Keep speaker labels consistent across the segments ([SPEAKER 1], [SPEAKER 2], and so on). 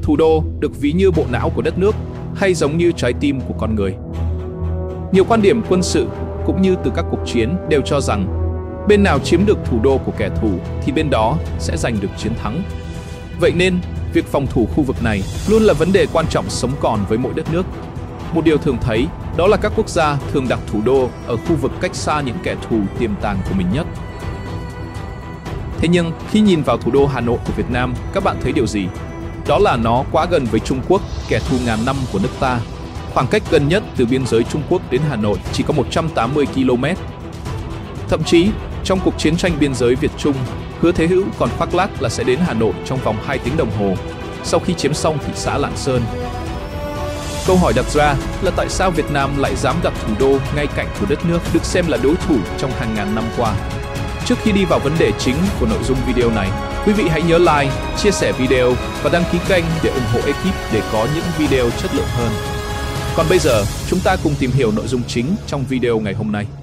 [SPEAKER 1] Thủ đô được ví như bộ não của đất nước hay giống như trái tim của con người. Nhiều quan điểm quân sự cũng như từ các cuộc chiến đều cho rằng bên nào chiếm được thủ đô của kẻ thù thì bên đó sẽ giành được chiến thắng. Vậy nên, việc phòng thủ khu vực này luôn là vấn đề quan trọng sống còn với mỗi đất nước. Một điều thường thấy đó là các quốc gia thường đặt thủ đô ở khu vực cách xa những kẻ thù tiềm tàng của mình nhất. Thế nhưng, khi nhìn vào thủ đô Hà Nội của Việt Nam, các bạn thấy điều gì? Đó là nó quá gần với Trung Quốc, kẻ thù ngàn năm của nước ta. Khoảng cách gần nhất từ biên giới Trung Quốc đến Hà Nội chỉ có 180 km. Thậm chí, trong cuộc chiến tranh biên giới Việt-Trung, Hứa Thế Hữu còn khoác lác là sẽ đến Hà Nội trong vòng 2 tiếng đồng hồ, sau khi chiếm xong thị xã Lạng Sơn. Câu hỏi đặt ra là tại sao Việt Nam lại dám đặt thủ đô ngay cạnh của đất nước được xem là đối thủ trong hàng ngàn năm qua? Trước khi đi vào vấn đề chính của nội dung video này, quý vị hãy nhớ like, chia sẻ video và đăng ký kênh để ủng hộ ekip để có những video chất lượng hơn. Còn bây giờ, chúng ta cùng tìm hiểu nội dung chính trong video ngày hôm nay.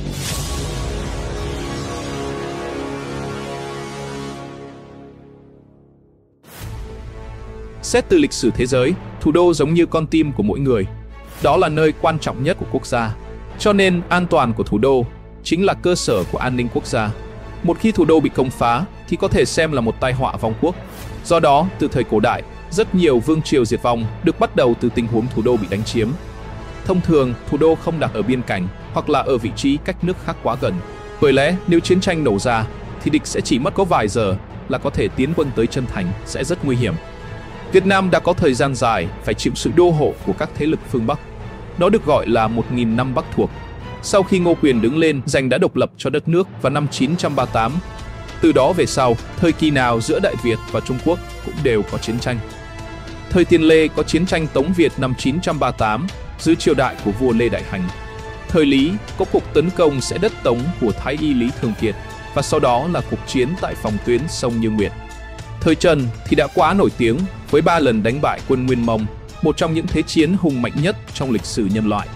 [SPEAKER 1] Xét từ lịch sử thế giới, thủ đô giống như con tim của mỗi người. Đó là nơi quan trọng nhất của quốc gia. Cho nên, an toàn của thủ đô chính là cơ sở của an ninh quốc gia. Một khi thủ đô bị công phá thì có thể xem là một tai họa vong quốc. Do đó, từ thời cổ đại, rất nhiều vương triều diệt vong được bắt đầu từ tình huống thủ đô bị đánh chiếm. Thông thường, thủ đô không đặt ở biên cảnh hoặc là ở vị trí cách nước khác quá gần. Bởi lẽ, nếu chiến tranh nổ ra thì địch sẽ chỉ mất có vài giờ là có thể tiến quân tới chân thành, sẽ rất nguy hiểm. Việt Nam đã có thời gian dài phải chịu sự đô hộ của các thế lực phương Bắc. Nó được gọi là 1000 năm Bắc thuộc. Sau khi Ngô Quyền đứng lên giành đã độc lập cho đất nước vào năm 938. Từ đó về sau, thời kỳ nào giữa Đại Việt và Trung Quốc cũng đều có chiến tranh. Thời Tiền Lê có chiến tranh Tống Việt năm 938 dưới triều đại của vua Lê Đại Hành. Thời Lý có cuộc tấn công sẽ đất Tống của Thái Y Lý Thường Kiệt và sau đó là cuộc chiến tại phòng tuyến sông Như Nguyệt. Thời Trần thì đã quá nổi tiếng với 3 lần đánh bại quân Nguyên Mông, một trong những thế chiến hùng mạnh nhất trong lịch sử nhân loại.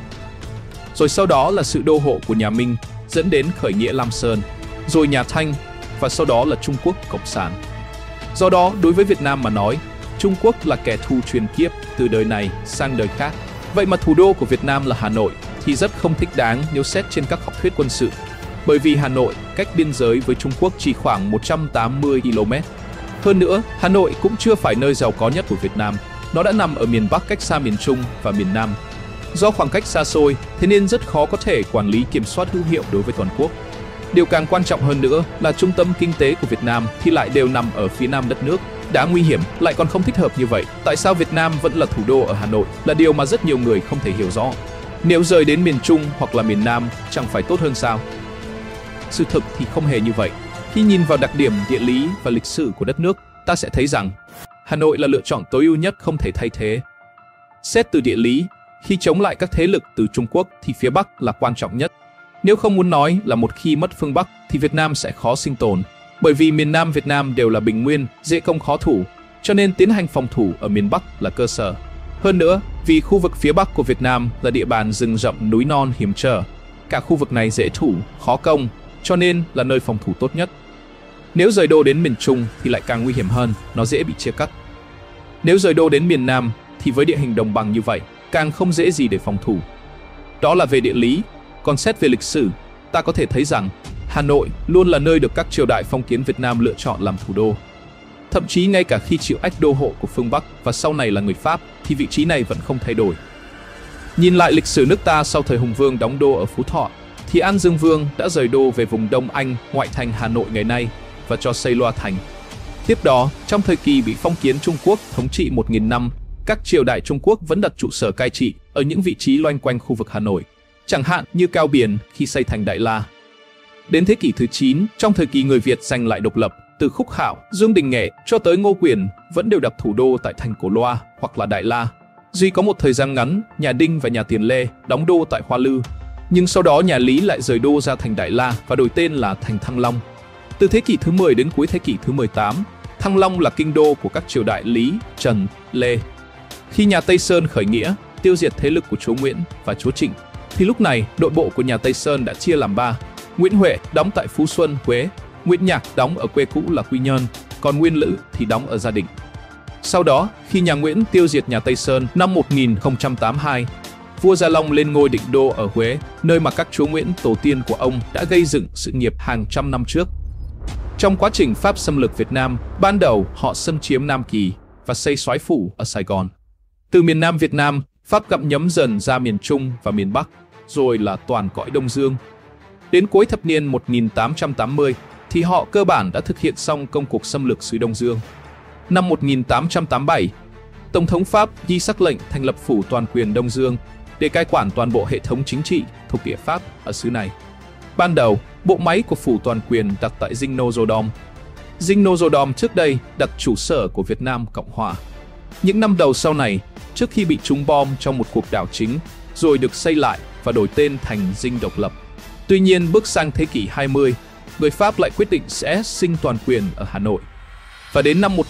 [SPEAKER 1] Rồi sau đó là sự đô hộ của nhà Minh dẫn đến khởi nghĩa Lam Sơn, rồi nhà Thanh và sau đó là Trung Quốc Cộng sản. Do đó, đối với Việt Nam mà nói, Trung Quốc là kẻ thù truyền kiếp từ đời này sang đời khác. Vậy mà thủ đô của Việt Nam là Hà Nội thì rất không thích đáng nếu xét trên các học thuyết quân sự. Bởi vì Hà Nội cách biên giới với Trung Quốc chỉ khoảng 180 km. Hơn nữa, Hà Nội cũng chưa phải nơi giàu có nhất của Việt Nam. Nó đã nằm ở miền Bắc cách xa miền Trung và miền Nam. Do khoảng cách xa xôi, thế nên rất khó có thể quản lý kiểm soát hữu hiệu đối với toàn quốc. Điều càng quan trọng hơn nữa là trung tâm kinh tế của Việt Nam thì lại đều nằm ở phía nam đất nước. Đã nguy hiểm, lại còn không thích hợp như vậy. Tại sao Việt Nam vẫn là thủ đô ở Hà Nội là điều mà rất nhiều người không thể hiểu rõ. Nếu rời đến miền Trung hoặc là miền Nam chẳng phải tốt hơn sao? Sự thực thì không hề như vậy. Khi nhìn vào đặc điểm địa lý và lịch sử của đất nước, ta sẽ thấy rằng Hà Nội là lựa chọn tối ưu nhất không thể thay thế. Xét từ địa lý, khi chống lại các thế lực từ Trung Quốc thì phía Bắc là quan trọng nhất. Nếu không muốn nói là một khi mất phương Bắc thì Việt Nam sẽ khó sinh tồn. Bởi vì miền Nam Việt Nam đều là bình nguyên, dễ công khó thủ, cho nên tiến hành phòng thủ ở miền Bắc là cơ sở. Hơn nữa, vì khu vực phía Bắc của Việt Nam là địa bàn rừng rậm núi non hiểm trở, cả khu vực này dễ thủ, khó công, cho nên là nơi phòng thủ tốt nhất. Nếu rời đô đến miền Trung thì lại càng nguy hiểm hơn, nó dễ bị chia cắt. Nếu rời đô đến miền Nam thì với địa hình đồng bằng như vậy, càng không dễ gì để phòng thủ. Đó là về địa lý, còn xét về lịch sử, ta có thể thấy rằng Hà Nội luôn là nơi được các triều đại phong kiến Việt Nam lựa chọn làm thủ đô. Thậm chí ngay cả khi chịu ách đô hộ của phương Bắc và sau này là người Pháp thì vị trí này vẫn không thay đổi. Nhìn lại lịch sử nước ta sau thời Hùng Vương đóng đô ở Phú Thọ, thì An Dương Vương đã rời đô về vùng Đông Anh, ngoại thành Hà Nội ngày nay và cho xây Loa Thành. Tiếp đó, trong thời kỳ bị phong kiến Trung Quốc thống trị 1000 năm, các triều đại Trung Quốc vẫn đặt trụ sở cai trị ở những vị trí loanh quanh khu vực Hà Nội, chẳng hạn như Cao Biển khi xây thành Đại La. Đến thế kỷ thứ 9, trong thời kỳ người Việt giành lại độc lập, từ Khúc Hạo, Dương Đình Nghệ cho tới Ngô Quyền vẫn đều đặt thủ đô tại thành Cổ Loa hoặc là Đại La. Duy có một thời gian ngắn, nhà Đinh và nhà Tiền Lê đóng đô tại Hoa Lư, nhưng sau đó nhà Lý lại rời đô ra thành Đại La và đổi tên là thành Thăng Long. Từ thế kỷ thứ 10 đến cuối thế kỷ thứ 18, Thăng Long là kinh đô của các triều đại Lý, Trần, Lê. Khi nhà Tây Sơn khởi nghĩa, tiêu diệt thế lực của chúa Nguyễn và chúa Trịnh, thì lúc này nội bộ của nhà Tây Sơn đã chia làm 3. Nguyễn Huệ đóng tại Phú Xuân, Huế, Nguyễn Nhạc đóng ở quê cũ là Quy Nhơn, còn Nguyên Lữ thì đóng ở Gia Định. Sau đó, khi nhà Nguyễn tiêu diệt nhà Tây Sơn năm 1082, vua Gia Long lên ngôi định đô ở Huế, nơi mà các chúa Nguyễn tổ tiên của ông đã gây dựng sự nghiệp hàng trăm năm trước. Trong quá trình Pháp xâm lược Việt Nam, ban đầu họ xâm chiếm Nam Kỳ và xây soái phủ ở Sài Gòn. Từ miền Nam Việt Nam, Pháp gặm nhấm dần ra miền Trung và miền Bắc, rồi là toàn cõi Đông Dương. Đến cuối thập niên 1880 thì họ cơ bản đã thực hiện xong công cuộc xâm lược xứ Đông Dương. Năm 1887, Tổng thống Pháp ghi sắc lệnh thành lập phủ toàn quyền Đông Dương để cai quản toàn bộ hệ thống chính trị thuộc địa Pháp ở xứ này. Ban đầu, bộ máy của phủ toàn quyền đặt tại Dinh Nô-Dô-Đom. Dinh Nô-Dô-Đom trước đây đặt trụ sở của Việt Nam Cộng Hòa. Những năm đầu sau này, trước khi bị trúng bom trong một cuộc đảo chính, rồi được xây lại và đổi tên thành Dinh độc lập. Tuy nhiên, bước sang thế kỷ 20, người Pháp lại quyết định sẽ sinh toàn quyền ở Hà Nội. Và đến năm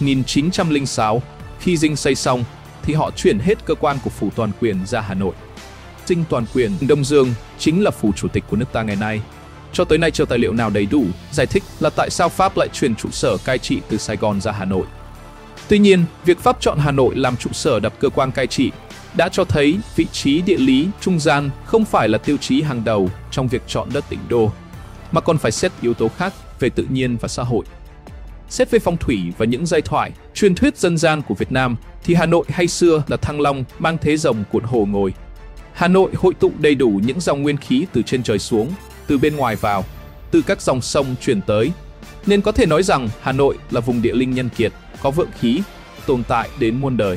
[SPEAKER 1] 1906, khi Dinh xây xong, thì họ chuyển hết cơ quan của phủ toàn quyền ra Hà Nội. Dinh toàn quyền Đông Dương chính là phủ chủ tịch của nước ta ngày nay. Cho tới nay chưa tài liệu nào đầy đủ giải thích là tại sao Pháp lại chuyển trụ sở cai trị từ Sài Gòn ra Hà Nội. Tuy nhiên, việc Pháp chọn Hà Nội làm trụ sở đặt cơ quan cai trị đã cho thấy vị trí địa lý trung gian không phải là tiêu chí hàng đầu trong việc chọn đất định đô, mà còn phải xét yếu tố khác về tự nhiên và xã hội. Xét về phong thủy và những giai thoại, truyền thuyết dân gian của Việt Nam thì Hà Nội hay xưa là Thăng Long mang thế rồng cuộn hồ ngồi. Hà Nội hội tụ đầy đủ những dòng nguyên khí từ trên trời xuống, từ bên ngoài vào, từ các dòng sông truyền tới. Nên có thể nói rằng Hà Nội là vùng địa linh nhân kiệt, có vượng khí, tồn tại đến muôn đời.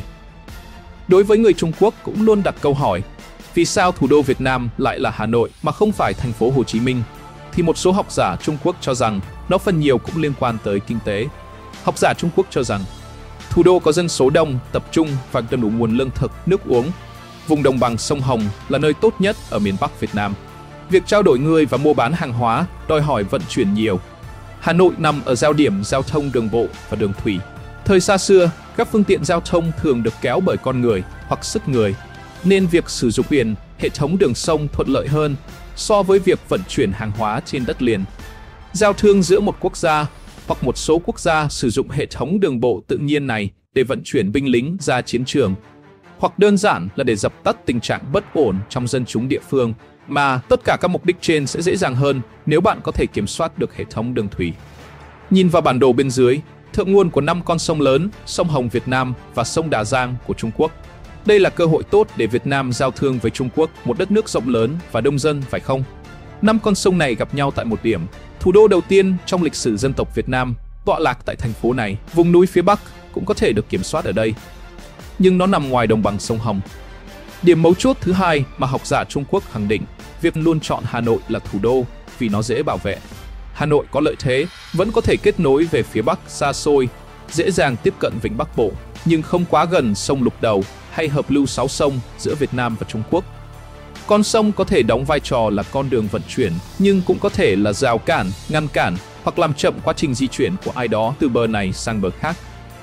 [SPEAKER 1] Đối với người Trung Quốc cũng luôn đặt câu hỏi, vì sao thủ đô Việt Nam lại là Hà Nội mà không phải thành phố Hồ Chí Minh? Thì một số học giả Trung Quốc cho rằng nó phần nhiều cũng liên quan tới kinh tế. Học giả Trung Quốc cho rằng thủ đô có dân số đông, tập trung và đủ nguồn lương thực, nước uống. Vùng đồng bằng sông Hồng là nơi tốt nhất ở miền Bắc Việt Nam. Việc trao đổi người và mua bán hàng hóa đòi hỏi vận chuyển nhiều. Hà Nội nằm ở giao điểm giao thông đường bộ và đường thủy. Thời xa xưa, các phương tiện giao thông thường được kéo bởi con người hoặc sức người, nên việc sử dụng hệ thống đường sông thuận lợi hơn so với việc vận chuyển hàng hóa trên đất liền. Giao thương giữa một quốc gia hoặc một số quốc gia sử dụng hệ thống đường bộ tự nhiên này để vận chuyển binh lính ra chiến trường, hoặc đơn giản là để dập tắt tình trạng bất ổn trong dân chúng địa phương, mà tất cả các mục đích trên sẽ dễ dàng hơn nếu bạn có thể kiểm soát được hệ thống đường thủy. Nhìn vào bản đồ bên dưới, thượng nguồn của 5 con sông lớn, sông Hồng Việt Nam và sông Đà Giang của Trung Quốc. Đây là cơ hội tốt để Việt Nam giao thương với Trung Quốc, một đất nước rộng lớn và đông dân, phải không? 5 con sông này gặp nhau tại một điểm, thủ đô đầu tiên trong lịch sử dân tộc Việt Nam, tọa lạc tại thành phố này. Vùng núi phía Bắc cũng có thể được kiểm soát ở đây, nhưng nó nằm ngoài đồng bằng sông Hồng. Điểm mấu chốt thứ hai mà học giả Trung Quốc khẳng định, việc luôn chọn Hà Nội là thủ đô vì nó dễ bảo vệ. Hà Nội có lợi thế, vẫn có thể kết nối về phía Bắc xa xôi, dễ dàng tiếp cận Vịnh Bắc Bộ, nhưng không quá gần sông Lục Đầu hay hợp lưu 6 sông giữa Việt Nam và Trung Quốc. Con sông có thể đóng vai trò là con đường vận chuyển, nhưng cũng có thể là rào cản, ngăn cản hoặc làm chậm quá trình di chuyển của ai đó từ bờ này sang bờ khác.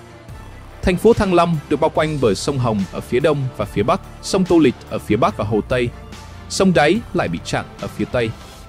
[SPEAKER 1] Thành phố Thăng Long được bao quanh bởi sông Hồng ở phía đông và phía bắc, sông Tô Lịch ở phía bắc và Hồ Tây. Sông Đáy lại bị chặn ở phía tây.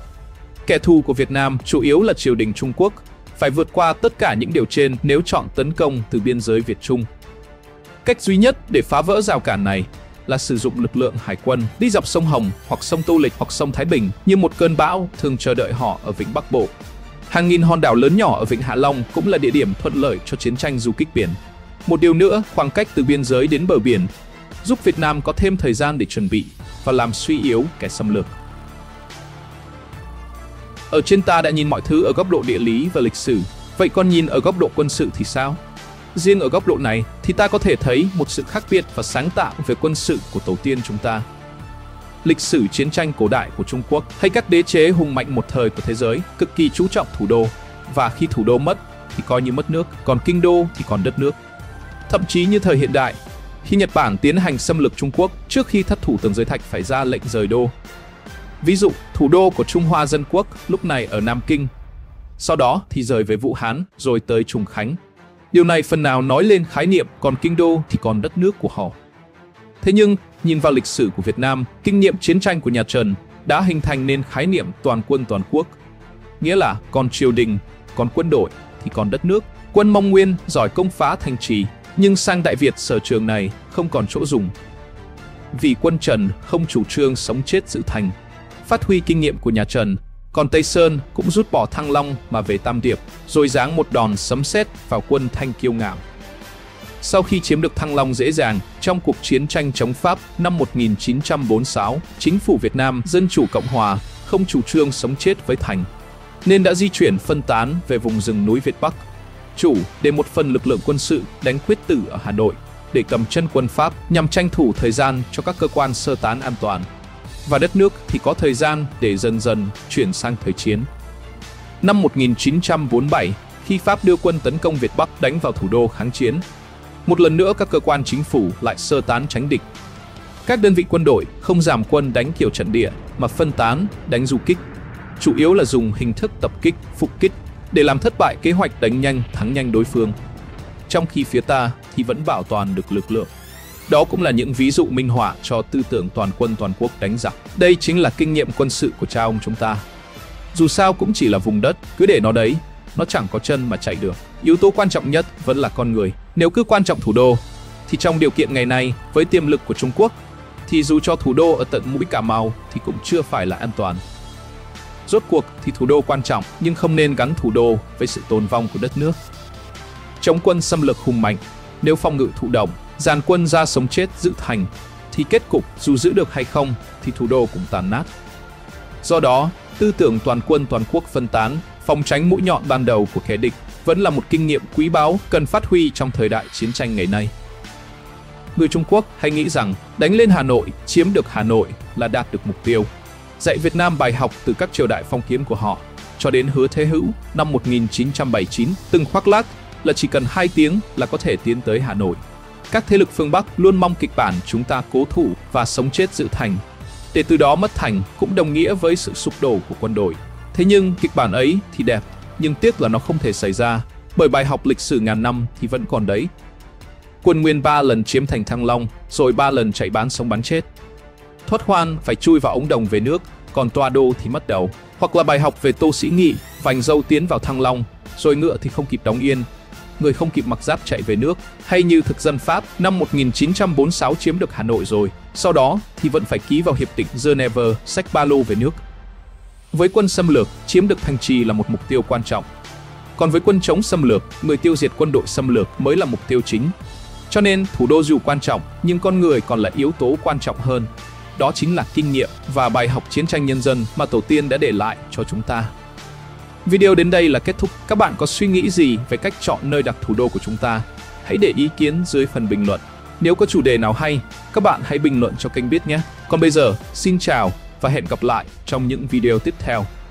[SPEAKER 1] Kẻ thù của Việt Nam chủ yếu là triều đình Trung Quốc, phải vượt qua tất cả những điều trên nếu chọn tấn công từ biên giới Việt Trung. Cách duy nhất để phá vỡ rào cản này là sử dụng lực lượng hải quân đi dọc sông Hồng hoặc sông Tô Lịch hoặc sông Thái Bình như một cơn bão thường chờ đợi họ ở Vịnh Bắc Bộ. Hàng nghìn hòn đảo lớn nhỏ ở Vịnh Hạ Long cũng là địa điểm thuận lợi cho chiến tranh du kích biển. Một điều nữa, khoảng cách từ biên giới đến bờ biển giúp Việt Nam có thêm thời gian để chuẩn bị và làm suy yếu kẻ xâm lược. Ở trên ta đã nhìn mọi thứ ở góc độ địa lý và lịch sử, vậy còn nhìn ở góc độ quân sự thì sao? Riêng ở góc độ này thì ta có thể thấy một sự khác biệt và sáng tạo về quân sự của tổ tiên chúng ta. Lịch sử chiến tranh cổ đại của Trung Quốc hay các đế chế hùng mạnh một thời của thế giới cực kỳ chú trọng thủ đô, và khi thủ đô mất thì coi như mất nước, còn kinh đô thì còn đất nước. Thậm chí như thời hiện đại, khi Nhật Bản tiến hành xâm lược Trung Quốc, trước khi thất thủ tường giới thạch phải ra lệnh rời đô. Ví dụ, thủ đô của Trung Hoa Dân Quốc lúc này ở Nam Kinh, sau đó thì rời về Vũ Hán rồi tới Trùng Khánh. Điều này phần nào nói lên khái niệm còn kinh đô thì còn đất nước của họ. Thế nhưng, nhìn vào lịch sử của Việt Nam, kinh nghiệm chiến tranh của nhà Trần đã hình thành nên khái niệm toàn quân toàn quốc. Nghĩa là còn triều đình, còn quân đội thì còn đất nước. Quân Mông Nguyên giỏi công phá thành trì, Nhưng sang Đại Việt sở trường này không còn chỗ dùng. Vì quân Trần không chủ trương sống chết giữ thành, phát huy kinh nghiệm của nhà Trần, còn Tây Sơn cũng rút bỏ Thăng Long mà về Tam Điệp, rồi giáng một đòn sấm sét vào quân Thanh kiêu ngạo. Sau khi chiếm được Thăng Long dễ dàng, trong cuộc chiến tranh chống Pháp năm 1946, chính phủ Việt Nam Dân chủ Cộng hòa không chủ trương sống chết với thành, nên đã di chuyển phân tán về vùng rừng núi Việt Bắc, để một phần lực lượng quân sự đánh Quyết Tử ở Hà Nội để cầm chân quân Pháp nhằm tranh thủ thời gian cho các cơ quan sơ tán an toàn. Và đất nước thì có thời gian để dần dần chuyển sang thời chiến. Năm 1947, khi Pháp đưa quân tấn công Việt Bắc đánh vào thủ đô kháng chiến, một lần nữa các cơ quan chính phủ lại sơ tán tránh địch. Các đơn vị quân đội không giảm quân đánh kiểu trận địa mà phân tán đánh du kích, chủ yếu là dùng hình thức tập kích, phục kích để làm thất bại kế hoạch đánh nhanh thắng nhanh đối phương. Trong khi phía ta thì vẫn bảo toàn được lực lượng. Đó cũng là những ví dụ minh họa cho tư tưởng toàn quân toàn quốc đánh giặc. Đây chính là kinh nghiệm quân sự của cha ông chúng ta. Dù sao cũng chỉ là vùng đất, cứ để nó đấy, nó chẳng có chân mà chạy được. Yếu tố quan trọng nhất vẫn là con người. Nếu cứ quan trọng thủ đô, thì trong điều kiện ngày nay với tiềm lực của Trung Quốc, thì dù cho thủ đô ở tận mũi Cà Mau thì cũng chưa phải là an toàn. Rốt cuộc thì thủ đô quan trọng, nhưng không nên gắn thủ đô với sự tồn vong của đất nước. Chống quân xâm lược hùng mạnh, nếu phòng ngự thụ động, dàn quân ra sống chết giữ thành, thì kết cục dù giữ được hay không thì thủ đô cũng tàn nát. Do đó, tư tưởng toàn quân toàn quốc phân tán, phòng tránh mũi nhọn ban đầu của kẻ địch vẫn là một kinh nghiệm quý báu cần phát huy trong thời đại chiến tranh ngày nay. Người Trung Quốc hay nghĩ rằng đánh lên Hà Nội, chiếm được Hà Nội là đạt được mục tiêu. Dạy Việt Nam bài học từ các triều đại phong kiến của họ, cho đến Hứa Thế Hữu năm 1979 từng khoác lác là chỉ cần 2 tiếng là có thể tiến tới Hà Nội. Các thế lực phương Bắc luôn mong kịch bản chúng ta cố thủ và sống chết giữ thành, để từ đó mất thành cũng đồng nghĩa với sự sụp đổ của quân đội. Thế nhưng kịch bản ấy thì đẹp, nhưng tiếc là nó không thể xảy ra, bởi bài học lịch sử ngàn năm thì vẫn còn đấy. Quân Nguyên 3 lần chiếm thành Thăng Long, rồi 3 lần chạy bán sống bán chết. Thoát hoan phải chui vào ống đồng về nước, còn Toa Đô thì mất đầu. Hoặc là bài học về Tô Sĩ Nghị, vành dâu tiến vào Thăng Long, rồi ngựa thì không kịp đóng yên, người không kịp mặc giáp chạy về nước. Hay như thực dân Pháp năm 1946 chiếm được Hà Nội rồi, sau đó thì vẫn phải ký vào hiệp định Geneva, xách ba lô về nước. Với quân xâm lược, chiếm được thành trì là một mục tiêu quan trọng. Còn với quân chống xâm lược, người tiêu diệt quân đội xâm lược mới là mục tiêu chính. Cho nên thủ đô dù quan trọng, nhưng con người còn là yếu tố quan trọng hơn. Đó chính là kinh nghiệm và bài học chiến tranh nhân dân mà tổ tiên đã để lại cho chúng ta. Video đến đây là kết thúc. Các bạn có suy nghĩ gì về cách chọn nơi đặt thủ đô của chúng ta? Hãy để ý kiến dưới phần bình luận. Nếu có chủ đề nào hay, các bạn hãy bình luận cho kênh biết nhé. Còn bây giờ, xin chào và hẹn gặp lại trong những video tiếp theo.